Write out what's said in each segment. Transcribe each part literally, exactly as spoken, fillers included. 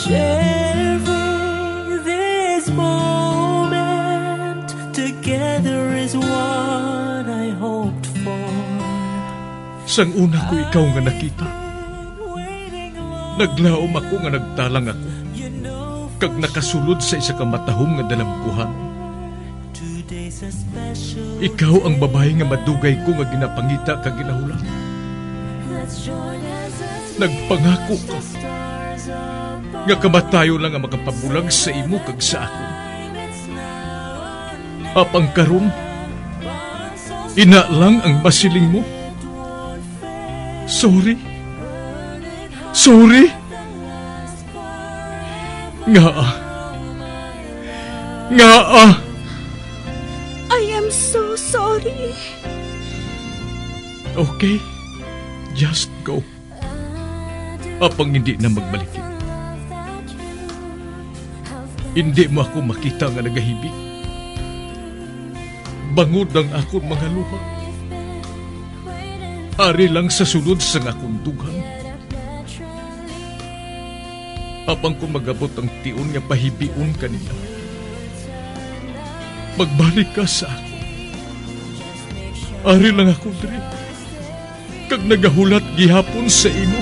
Sharing this moment together is what I hoped for. Sang una ko ikaw nga nakita, naglaom ako nga nagtalang ako, kag nakasulod sa isa ka matahom nga dalamkuhan. Ikaw ang babae nga madugay ko nga ginapangita kag ginahulan. Nagpangako ka nga kamatayo lang ang makapabulag sa imo kag sa ako. Apang karon, ina lang ang masiling mo. Sorry. Sorry. Nga ah. Nga ah. I am so sorry. Okay. Just go. Apang hindi na magbalikin. Hindi mo ako makita nga nagahibig. Bangod ang akong mga luha. Ari lang sa sulod sa akong dughan. Apang kung magabot ang tiun nga pahibiun kanila, magbalik ka sa ako. Ari lang ako diri, kag nagahulat gihapon sa imo.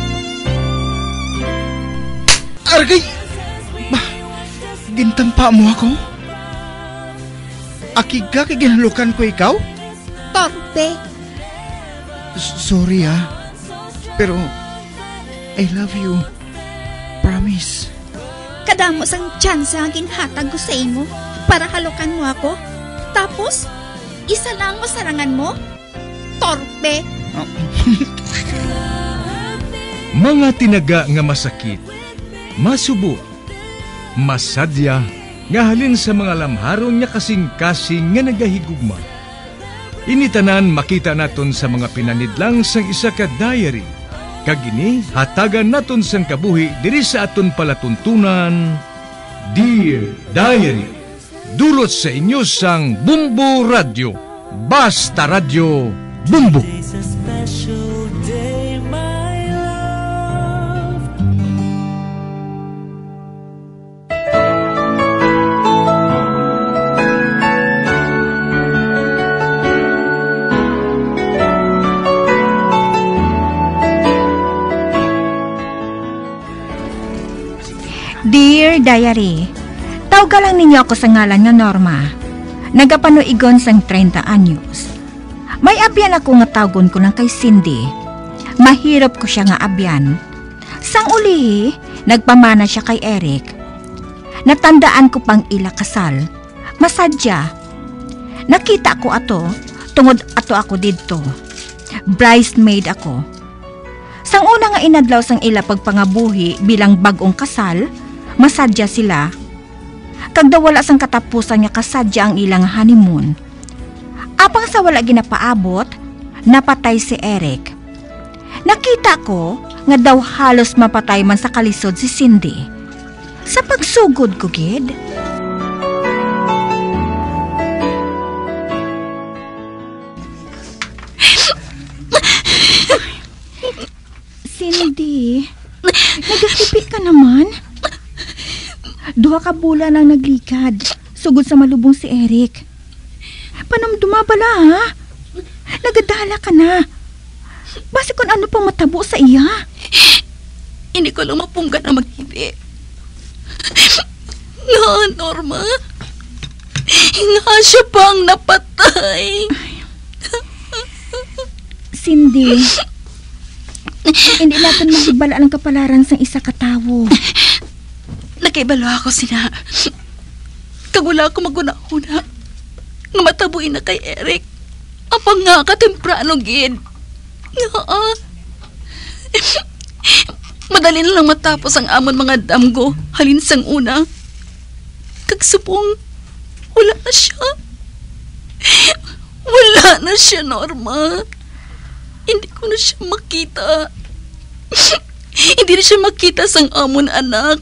Argay! Bah, gintampa mo ako? Akig ka kay ginalukan ko ikaw? Torpe. Sorry ah, pero I love you. Promise. Kadamo sang chance ang ginhatag ko sa imo para halukan mo ako. Tapos, isa lang mo sarangan mo? Torpe. Oh. Mga tinaga nga masakit, masubo, masadya, nga halin sa mga lamharon niya kasing-kasing nga nagahigugma. Initanan makita naton sa mga pinanidlang sang isa ka diary. Kagini, hatagan naton sang kabuhi diri sa aton palatuntunan. Dear Diary, dulot sa inyo sang Bumbo Radio. Basta Radio Bumbo. Today's a special day, my love. Dear Diary, tawag lang ninyo ako sa ngalan nga Norma. Nagapanuigon sang thirty anyos. May abyan ako nga tawgon ko ng kay Cindy. Mahirap ko siya nga abyan. Sang ulihi, nagpamana siya kay Eric. Natandaan ko pang ila kasal. Masadya. Nakita ko ato, tungod ato ako didto. Bridesmaid ako. Sang una nga inadlaw sang ila pagpangabuhi bilang bagong kasal, masadya sila. Kagda wala sang katapusan nga kasadya ang ilang honeymoon. Apang sa wala ginapaabot, napatay si Eric. Nakita ko nga daw halos mapatay man sa kalisod si Cindy. Sa pagsugod ko, gid. Cindy, nagasipi ka naman? Duha ka bulan ang naglikad, sugod sa malubong si Eric. Panamduma bala, ha? Nagadala ka na. Basi kung ano pang matabo sa iya. Hindi ko lang mapunggan na maghibi. Nga, Norma. Nga siya pang napatay. Cindy, hindi natin mahibala ang kapalaran sa isa katawo. Nakaibalo ako sina. Kagula ako maguna-una. Nga matabuin na kay Eric. Apang nga ka temprano, gid. Nga ah. Madali na lang matapos ang amon mga damgo. Halin sang una. Kagsubong, wala na siya. Wala na siya, Norma. Hindi ko na siya makita. Hindi na siya makita sang amon anak.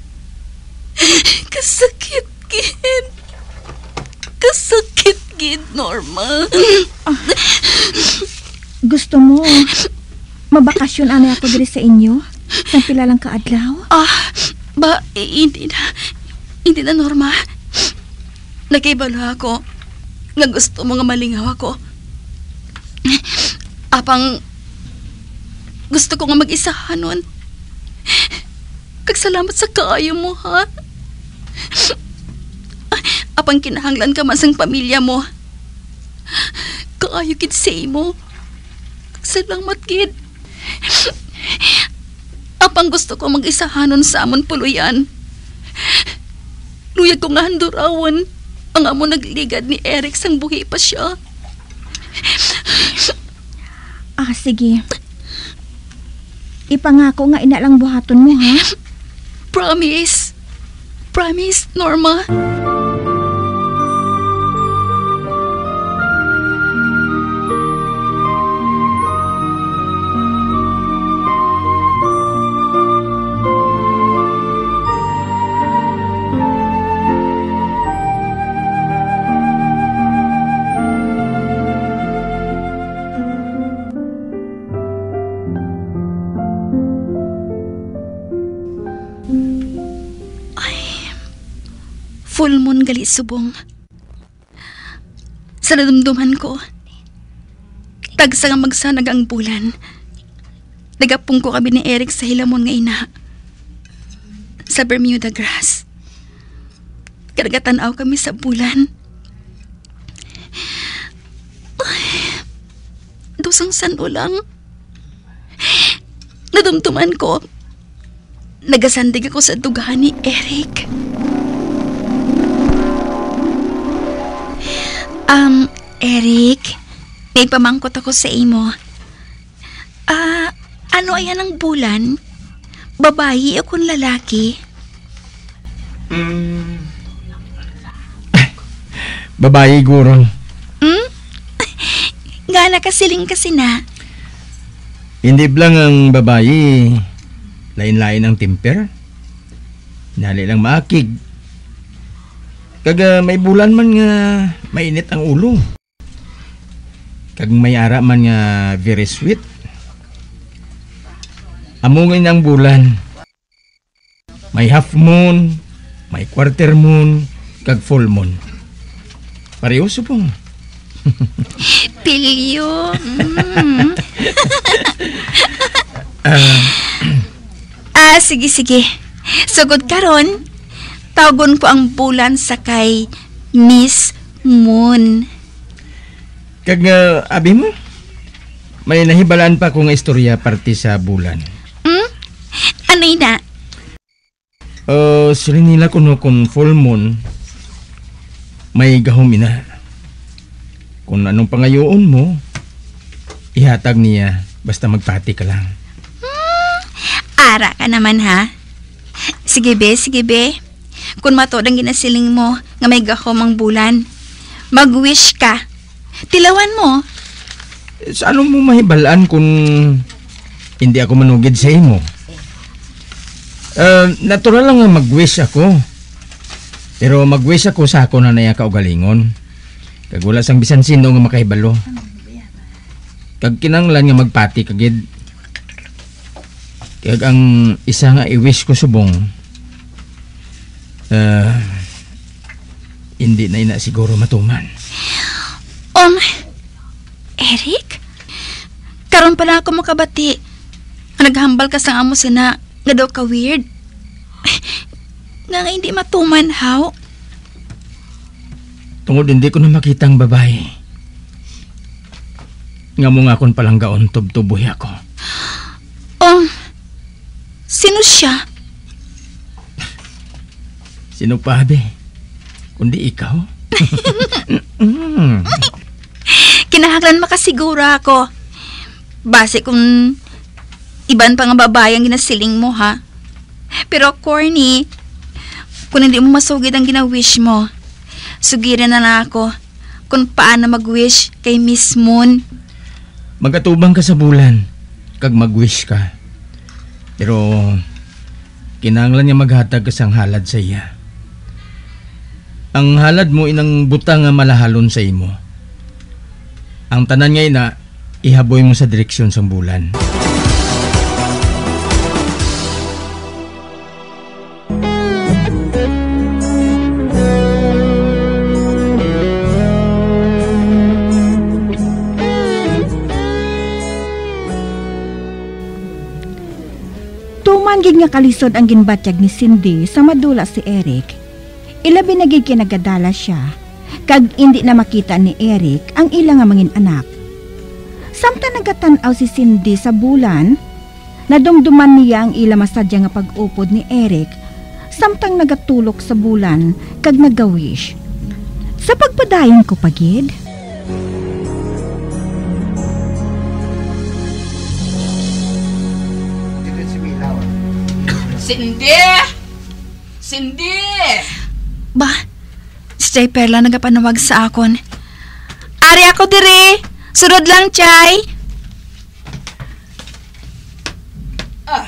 Kasakit, gid. Kasakit, gid, Norma. Ah, gusto mo mabakasyon anay ako diri sa inyo? Sang pila lang kaadlaw? Ah, Ba, eh, hindi na. Hindi na, Norma. Nakaibalo ako nga gusto mo nga malingaw ako. Apang gusto ko nga mag-isahan nun. Kagsalamat sa kaayo mo, ha? Apang kinahanglan ka man sang pamilya mo. Kaayo kid say mo. Kagsalamat kid. Apang gusto ko mag-isahanon sa amon puluyan. Luyag ko nga handurawan ang amo nagligad ni Eric sang buhi pa siya. Ah, sige. Ipangako nga ina lang buhaton mo, ha? Promise. Promise, Norma. Full moon gali subong. Sa nadumduman ko, tagsa nga magsanag ang bulan. Nagapong ko kami ni Eric sa hilamon nga ina. Sa Bermuda grass. Karagatan-aw kami sa bulan. Ay, dusang sano lang. Nadumduman ko, nagasandig ako sa dugahan ni Eric. Um, Eric, may pamangkot ako sa imo. Ah, uh, ano ayan ang bulan? Babayi o kung lalaki? Mm. Babayi, guro. Hmm? Nga nakasiling kasi na. Hindi lang ang babayi. Lain-lain ang timper. Nali lang maakig. Kag uh, may bulan man nga mainit ang ulo. Kag may ara man nga very sweet. Amungin ang bulan. May half moon, may quarter moon, kag full moon. Pareho supong. Pilyo. Mm. uh, ah, sige, sige. Sugod karon. Tawagon ko ang bulan sa kay Miss Moon. Kag uh, abi mo, may nahibalaan pa akong istorya parte sa bulan. Hmm? Ano na? Uh, sila nila kuno kung full moon, may gahom ina. Kung anong pangayoon mo, ihatag niya basta magpati ka lang. Hmm, ara ka naman, ha? Sige be, sige be. Kung matod ang ginasiling mo nga may gahom ang bulan, mag-wish ka. Tilawan mo. Sa anong mo mahibalaan kung hindi ako manugid sa imo? Uh, natural lang nga mag-wish ako. Pero mag-wish ako sa ako na naya kaugalingon. Kag wala sang bisan sino nga makahibalo. Kag kinanglan nga magpati kagid. Kag ang isa nga i-wish ko subong, Uh, hindi na ina siguro matuman. Um, Eric? Karon pala ako makabati. Naghambal ka sa amo sina nga daw ka weird. Nga nga hindi matuman, how? Tungod hindi ko na makitang babae. Nga mo nga kon palang gaon tubtuboy ako. Um, sino siya? Sino pa, be? Kundi ikaw? mm. Kinahanglan makasiguro ako. Base kung iban pa nga babae ang ginasiling mo, ha? Pero corny, kung hindi mo masugid ang gina-wish mo, sugirin na lang ako kung paano mag-wish kay Miss Moon. Magatubang ka sa bulan, kag mag-wish ka. Pero kinahanglan niya maghatag kasang halad sa iya. Ang halad mo inang butang nga malahalon sa imo. Ang tanan ngay na ihaboy mo sa direksyon sa bulan. Tuman gid nga kalisod ang ginbatyag ni Cindy sa madula si Eric. Ilabi na gid kinagadala siya, kag hindi na makita ni Eric ang ilang nga mangin anak. Samtang nagatan-aw si Cindy sa bulan, nadumduman niya ang ila masadya nga pag-upod ni Eric, samtang nagatulok sa bulan kag nagawish. Sa pagpadayon ko pagid. Cindy! Cindy! Ba, si Chay Perla nagapanawag sa akon. Ari ako diri! Surod lang, Chay! Ah.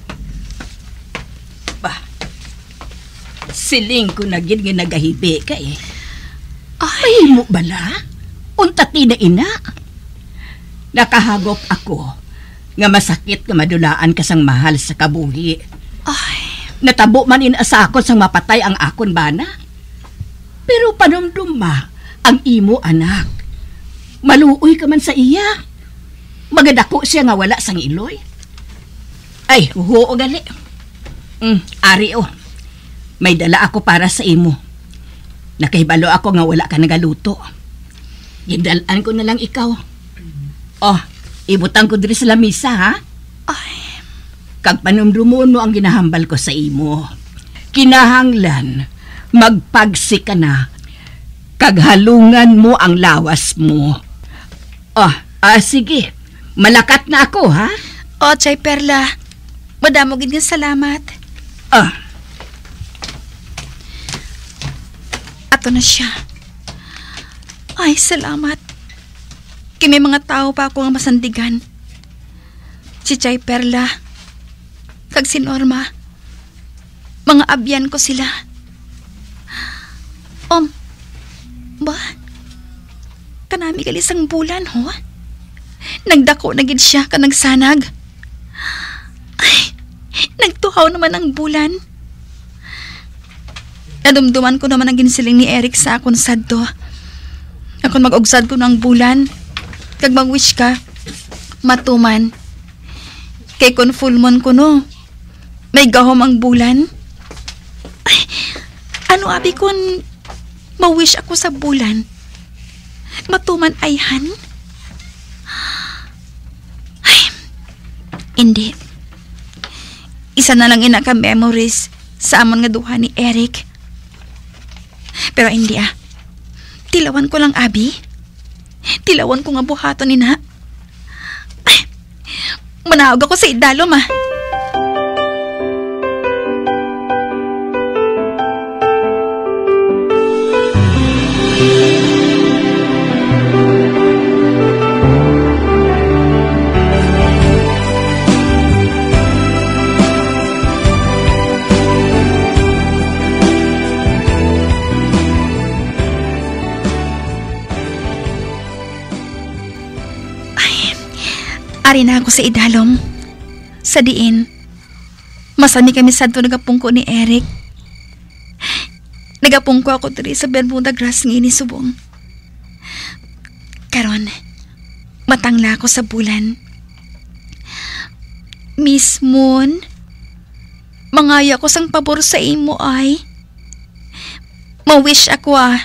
Ba, siling ko na gid nga nagahibi ka eh. Ay, mo bala? Unta ti na ina? Nakahagop ako nga masakit nga madulaan ka sang mahal sa kabuhi. Ay, natabo man inasakot sang mapatay ang akon bana. Pero panumduma ang imo anak. Maluoy ka man sa iya. Magadako siya nga wala sang iloy. Ay, huo gali. Mm, ari o. May dala ako para sa imo. Nakahibalo ako nga wala ka nagaluto. Gindalaan ko na lang ikaw. Oh, ibutang ko diri sa lamisa, ha? Ay. Kag panumdumon mo ang ginahambal ko sa imo. Kinahanglan, magpagsi ka na. Kag halungan mo ang lawas mo. Oh, ah, sige. Malakat na ako, ha? O, Chay Perla. Madamo gid nga salamat. Ah. Ato na siya. Ay, salamat. Kimi mga tao pa ako nga masandigan. Si Chay Perla, kag si Norma, mga abyan ko sila. Om, ba? Kanami kalisang bulan, ho? Nagdako na gid siya ka nagsanag. Ay, nagtuhaw naman ang bulan. Nadumduman ko naman ang ginsiling ni Eric sa akon sadto. Akon mag-ugsad ko ng bulan. Kag mag-wish ka, matuman. Kay kon full moon ko no, may gahom ang bulan. Ay, ano abi kon ma-wish ako sa bulan? Matuman ayhan? Ay, hindi. Isa na lang ina ka memories sa amon nga duha ni Eric. Pero hindi ah. Tilawan ko lang abi. Tilawan ko nga buhaton ni na. Ay, manawag ako sa idalom ah. Ari na ako sa idalom. Sa diin. Masami kami sadto nagapungko ni Eric. Nagapungko ako diri sa Bermuda Grass ng inisubong. Karon, matangla ako sa bulan. Miss Moon, mangaya ko sang pabor sa imo ay. Ma-wish ako ah.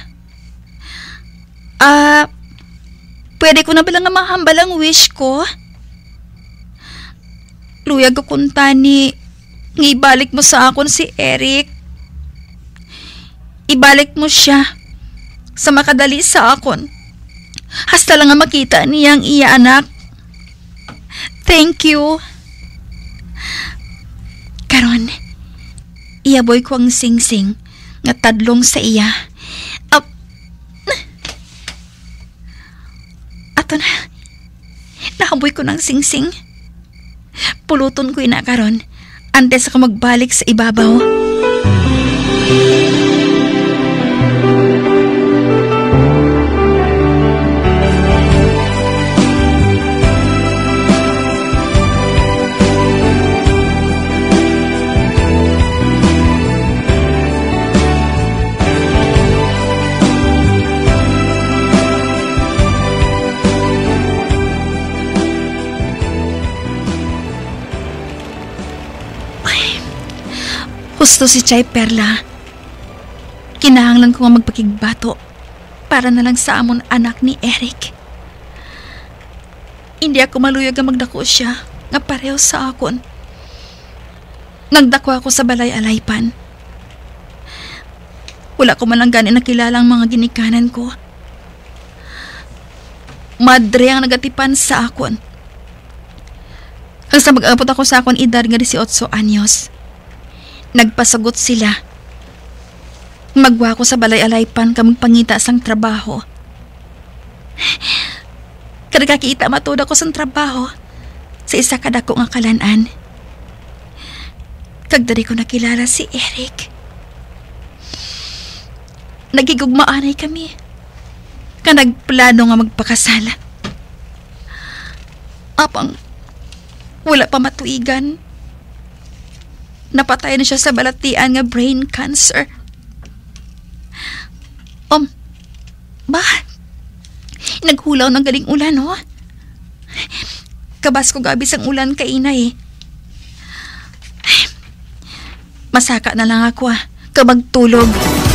Ah, pwede ko na ba lang nga mahambal ang wish ko? Luyag akong tani, ngibalik mo sa akon si Eric. Ibalik mo siya sa makadali sa akon. Hasta lang nga makita niya ang iya anak. Thank you. Karon, iyaboy ko ang sing-sing nga tadlong sa iya. Up. Ato na. Nahaboy ko ng sing-sing. Puluton ko ina karon antes ako magbalik sa ibabaw. Gusto si Chay Perla. Kinahanglan ko nga magpakigbato para na lang sa amon anak ni Eric. Hindi ako maluyag nga magdako siya nga pareho sa akon. Nagdako ako sa balay alaypan. Wala ko man lang gani nakilala ang mga ginikanan ko. Madre ang nagatipan sa akon. Hangsa mag-abot ako sa akon edad nga eighteen anyos. Nagpasagot sila. Magwa ko sa balay alaypan ka magpangita sang trabaho. Kada kakita matod ako sang trabaho sa isa kadako nga kalanan. Kagdari ko nakilala si Eric. Nagigugmaanay kami. Ka nagplano nga magpakasal. Apang wala pa matuigan. Napatay na siya sa balatian nga brain cancer. Om, ba? Naghulaw ng galing ulan, ho? Kabas ko gabi sang ulan kainay. Masaka na lang ako, ah. Kabagtulog.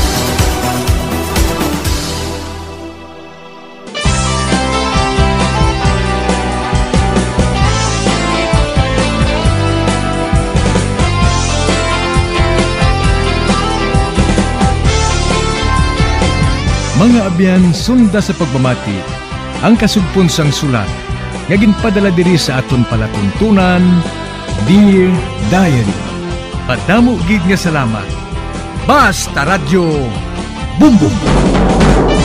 Mga abyan, sunda sa pagmamati, ang kasugpon sang sulat, nga ginpadala diri sa aton palatuntunan, Dear Diary. Padamo gid nga salamat. Basta Radyo Bumbum!